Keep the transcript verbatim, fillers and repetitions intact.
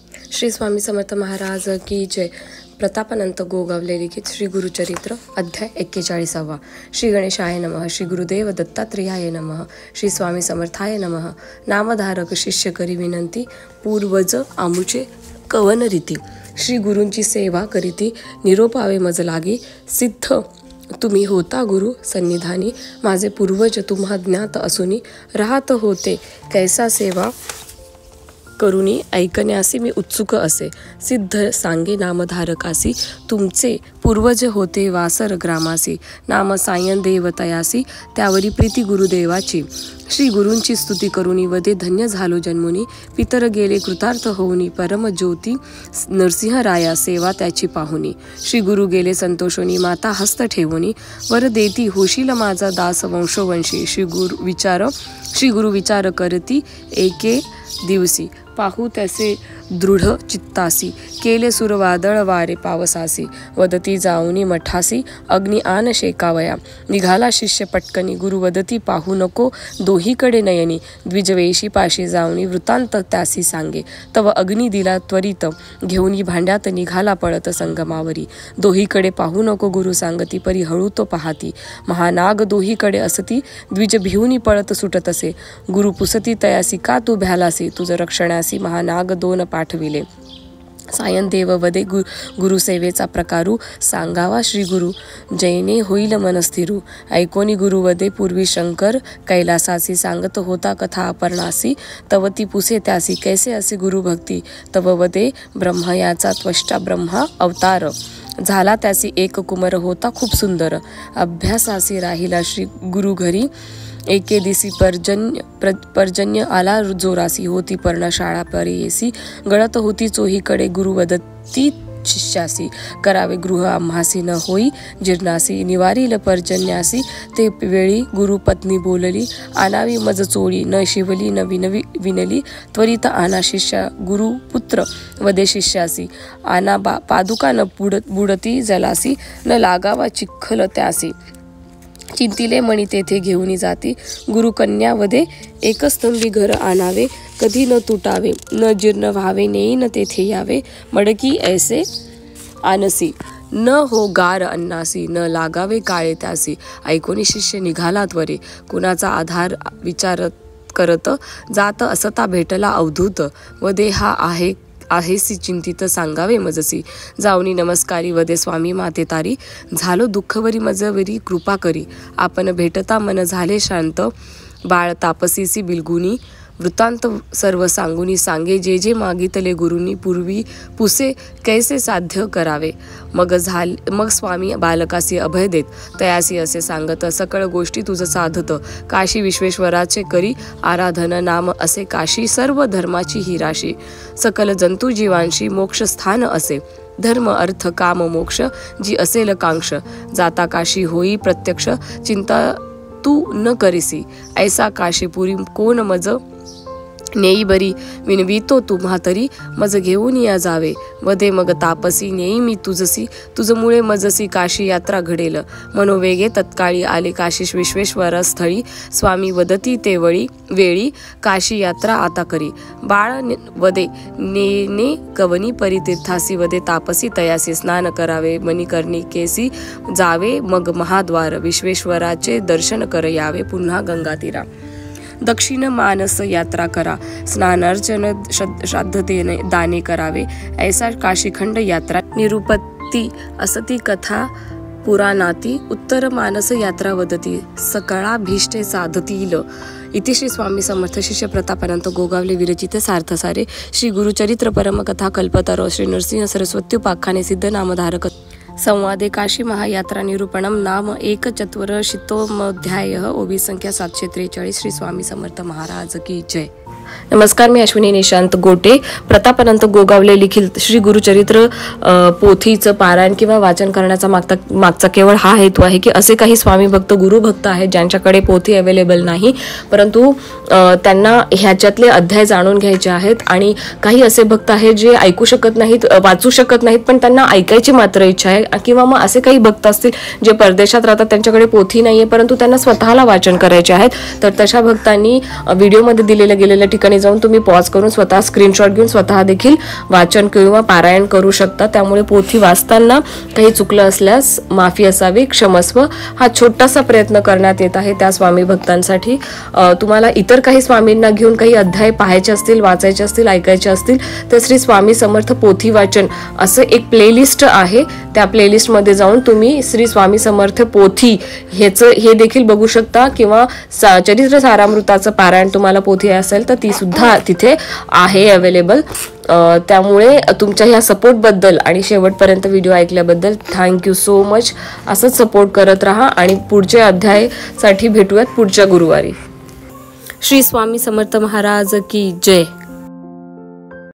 श्री स्वामी समर्थ महाराज की जय। प्रतापानंत गोगावले लिखित श्री गुरुचरित्र अध्याय एक्केचाळीसावा। श्री गणेशाय नमः। श्री गुरुदेव दत्तात्रेयाय नमः। श्री स्वामी समर्थाय नमः। नामधारक शिष्य करी विनंती, पूर्वज आमुचे कवन रीती। श्री गुरूंची सेवा करीती, निरोपावे मज लागी। सिद्ध तुम्ही होता गुरु सन्निधानी, माझे पूर्वज तुम्हा ज्ञात असुनी। राहत होते कैसा सेवा करुणी, ऐकण्यासी मी उत्सुक असे। सिद्ध सांगे नामधारकासी, तुमचे पूर्वज होते वासर ग्रामासी। नाम सायन देवतयासी, त्यावरी प्रीती गुरुदेवाची। श्री गुरूंची स्तुती करुणी, वदे धन्य झालो जन्मुनी। पितर गेले कृतार्थ होऊनी, परम ज्योती नरसिंहराया सेवा त्याची पाहुनी। श्री गुरु गेले संतोषोनी, माता हस्त ठेवुनी। वर देती होशील माझा दास वंशोवंशी। श्री गुरु विचार श्री गुरु विचार करती, एके दिवसी पाहू त्याचे दृढ चित्तासी। केले सुरवादळ वारे पावसासी, वदती जाऊनी मठासी। अग्नी आन शेकावया, निघाला शिष्य पटकनी। गुरु वदती पाहू नको दोहीकडे नयनी। द्विजवेशी पाशी जाऊनी, वृत्तांत त्यासी सांगे। तव अग्नी दिला त्वरित, घेऊनी भांड्यात निघाला पळत संगमावरी। दोहीकडे पाहू नको गुरु सांगती, परी हळू तो पाहती। महानाग दोहीकडे असती, द्विज भिवूनी पळत सुटत असे। गुरु पुसती तयासी, का तू भ्यालासी। तुझ रक्षणासी महानाग दोन पाठविले। सायन देव वदे गु गुरुसेवेचा प्रकारू, सांगावा श्री गुरु जैने होईल मनस्थिरू। ऐकोनी गुरु वदे पूर्वी शंकर कैलासासी। सांगत होता कथा अपर्णासी, तव ती पुसे त्यासी। कैसे असे गुरु भक्ती, तव वदे ब्रह्म याचा त्वष्टा ब्रह्मा अवतार। झाला त्यासी एक कुमार होता खूप सुंदर। अभ्यासासी राहिला श्री गुरु घरी, एके दिसी पर्जन्य प्र पर्जन्य आला जोरासी। होती पर्णशाळा परेसी, गळत होती चोहीकडे। गुरु वदती शिष्यासी, करावे गृह आम्हासी न होई जीर्णासी। निवारील पर्जन्यासी, ते वेळी गुरु पत्नी बोलली। आनावी मज चोळी, न शिवली न विनवी विनली। त्वरित आना शिष्या गुरु पुत्र वदे शिष्यासी। आना बा पादुका न बुड बुडती जलासी, न लागावा चिखल त्यासी। चिंतिले मणी तेथे घेऊनी जाती, गुरु कन्या वदे एकस्तंभी घर आणावे। कधी न तुटावे न जीर्ण व्हावे, नेई न तेथे यावे। मडकी ऐसे आनसी, न हो गार अन्नासी। न लागावे काळे त्यासी, ऐकोनी शिष्य निघाला त्वरे। कुणाचा आधार विचारत करत, जात असता भेटला अवधूत। वदे हा आहे आहेसी चिंतित, सांगावे मजसी। जाऊनी नमस्कारी, वदे स्वामी माते तारी। झालो दुःखवरी मजवरी कृपा करी। आपण भेटता मन झाले शांत, बाळ तापसीसी बिलगुनी। वृत्तांत सर्व सांगुनी, सांगे जे जे मागितले गुरुनी। पूर्वी पुसे कैसे साध्य करावे, मग झाल मग स्वामी बालकासी अभय देत। तयासी असे सांगत, सकळ गोष्टी तुझ साधत। काशी विश्वेश्वराचे करी आराधन, नाम असे काशी सर्व धर्माची ही राशी। सकल जंतू जीवांशी मोक्ष स्थान असे, धर्म अर्थ काम मोक्ष जी असेल कांक्ष। जाता काशी होई प्रत्यक्ष, चिंता तू न करीसी। ऐसा काशीपुरी कोण मज नेई बरी, विनवितो तुम्हा तरी। मज घेऊन या जावे, वदे मग तापसी। नेई मी तुझसी, तुझ मुळे मजसी काशी यात्रा घडेल। मनोवेगे तत्काळी आले काशीश विश्वेश्वर स्थळी। स्वामी वदती ते वळी वेळी, काशी यात्रा आता करी। बाळ वदे नेने कवनी परी तीर्थासी। वदे तापसी तयासी, स्नान करावे मणिकर्णिकेसी जावे। मग महाद्वार विश्वेश्वराचे दर्शन कर यावे। पुन्हा गंगातीरा दक्षिण मानस यात्रा करा। स्नानार्चन श्राद्ध देणे दाने करावे। ऐसा काशीखंड यात्रा निरुपती असती कथा पुराणाती। उत्तर मानस यात्रा वदती, सकळा भीष्टे साधतील। इति श्री स्वामी समर्थ शिष्य प्रतापानंत गोगावले विरचित सार्थसारे। श्री गुरुचरित्र परमकथा कल्पतरो श्री नरसिंह सरस्वत्युपाख्याने सिद्ध नामधारक संवादे काशी महायात्रा निरूपणम नाम एक चत्वारिंशतोऽध्याय। ओबी संख्या सातशे त्रेचाळीस। श्री स्वामी समर्थ महाराज की जय। नमस्कार, मी अश्विनी निशांत गोटे। प्रतापानंत गोगावले लिखित श्री गुरुचरित्र पोथीचं पारायण किंवा वाचन करण्याचा मागचा मागचा केवळ हा हेतू आहे की असे काही स्वामी भक्त गुरुभक्त आहेत ज्यांच्याकडे पोथी अवेलेबल नाही, परंतु त्यांना ह्याच्यातले अध्याय जाणून घ्यायचे आहेत। आणि काही असे भक्त आहेत जे ऐकू शकत नाहीत, वाचू शकत नाहीत, पण त्यांना ऐकायची मात्र इच्छा आहे। किंवा मग असे काही भक्त असतील जे परदेशात राहतात, त्यांच्याकडे पोथी नाहीये परंतु त्यांना स्वतःला वाचन करायचे आहेत, तर तशा भक्तांनी व्हिडिओमध्ये दिलेल्या गेलेल्या ठिकाणी जाऊन तुम्ही पॉज करून स्वतः स्क्रीनशॉट घेऊन स्वतः देखील वाचन किंवा पारायण करू शकता. त्यामुळे पोथी वाचताना काही चुकलं असल्यास माफी असावी, क्षमस्व. हा छोटासा प्रयत्न करण्यात येत आहे त्या स्वामी भक्तांसाठी. तुम्हाला इतर काही स्वामींना घेऊन काही अध्याय पाहायचे असतील, वाचायचे असतील, ऐकायचे असतील तर श्री स्वामी समर्थ पोथी वाचन असं एक प्लेलिस्ट आहे. त्या प्लेलिस्टमध्ये जाऊन तुम्ही श्री स्वामी समर्थ पोथी ह्याचं हे देखील बघू शकता, किंवा सा चरित्र सारामृताचं पारायण तुम्हाला पोथी असेल तर ती सुद्धा तिथे आहे अवेलेबल. त्यामुळे तुमच्या ह्या सपोर्टबद्दल आणि शेवटपर्यंत व्हिडिओ ऐकल्याबद्दल थँक्यू सो मच. असंच सपोर्ट करत राहा आणि पुढच्या अध्यायासाठी भेटूयात पुढच्या गुरुवारी. श्री स्वामी समर्थ महाराज की जय.